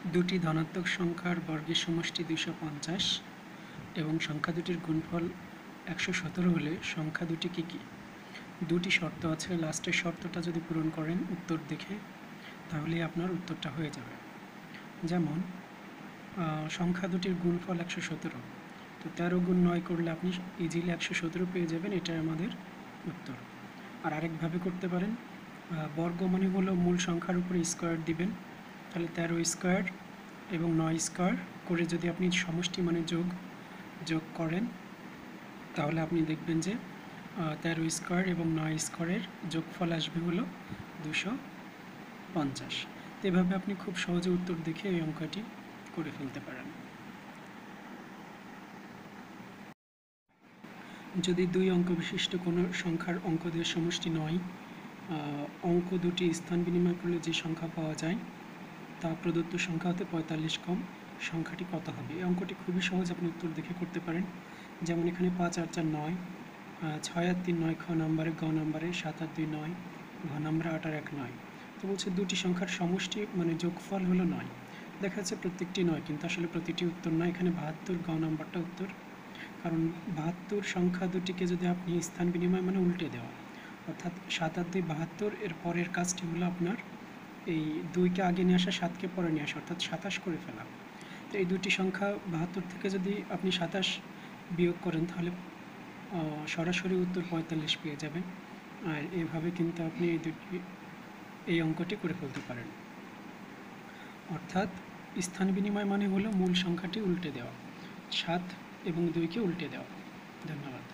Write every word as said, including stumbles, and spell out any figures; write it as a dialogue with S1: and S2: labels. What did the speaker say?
S1: দুটি ধনাত্মক সংখ্যার বর্গের সমষ্টি দুইশো পঞ্চাশ এবং সংখ্যা দুটির গুণফল একশো সতেরো হলে সংখ্যা দুটি কী কী? দুটি শর্ত আছে, লাস্টের শর্তটা যদি পূরণ করেন উত্তর দেখে তাহলেই আপনার উত্তরটা হয়ে যাবে। যেমন সংখ্যা দুটির গুণফল একশো সতেরো, তো তেরো গুণ নয় করলে আপনি ইজিলি একশো সতেরো পেয়ে যাবেন, এটাই আমাদের উত্তর। আর আরেকভাবে করতে পারেন, বর্গ মানে হলো মূল সংখ্যার উপরে স্কোয়ার দিবেন, তাহলে তেরো স্কোয়ার এবং নয় স্কোয়ার করে যদি আপনি সমষ্টি মানে যোগ যোগ করেন তাহলে আপনি দেখবেন যে তেরো স্কোয়ার এবং নয় স্কোয়ারের যোগফল আসবে হলো দুশো পঞ্চাশ। তো এভাবে আপনি খুব সহজে উত্তর দেখে এই অঙ্কটি করে ফেলতে পারেন। যদি দুই অঙ্ক বিশিষ্ট কোনো সংখ্যার অঙ্কদের সমষ্টি নয়, অঙ্ক দুটি স্থান বিনিময় করলে যে সংখ্যা পাওয়া যায় তা প্রদত্ত সংখ্যা হতে পঁয়তাল্লিশ কম, সংখ্যাটি কত হবে? এই অঙ্কটি খুবই সহজ, আপনি উত্তর দেখে করতে পারেন। যেমন এখানে পাঁচ আর চার নয়, ছয় আর তিন নয় খ নাম্বারে, গ নাম্বারে সাত আর দুই নয়, ঘ নাম্বারে আট আর এক নয়। তো বলছে দুটি সংখ্যার সমষ্টি মানে যোগফল হলো নয়। দেখা যাচ্ছে প্রত্যেকটি নয়, কিন্তু আসলে প্রতিটি উত্তর নয়। এখানে বাহাত্তর, গ নাম্বারটা উত্তর, কারণ বাহাত্তর সংখ্যা দুটিকে যদি আপনি স্থান বিনিময় মানে উল্টে দেওয়া, অর্থাৎ সাত আর দুই বাহাত্তর, এর পরের কাজটি হলো আপনার এই দুইকে আগে নিয়ে আসা, সাতকে পরে নিয়ে আসা, অর্থাৎ সাতাশ করে ফেলা। তো এই দুটি সংখ্যা বাহাত্তর থেকে যদি আপনি সাতাশ বিয়োগ করেন তাহলে সরাসরি উত্তর পঁয়তাল্লিশ পেয়ে যাবেন। আর এভাবে কিন্তু আপনি এই দুটি এই অঙ্কটি করে ফেলতে পারেন। অর্থাৎ স্থান বিনিময় মানে হলো মূল সংখ্যাটি উল্টে দেওয়া, সাত এবং দুইকে উল্টে দেওয়া। ধন্যবাদ।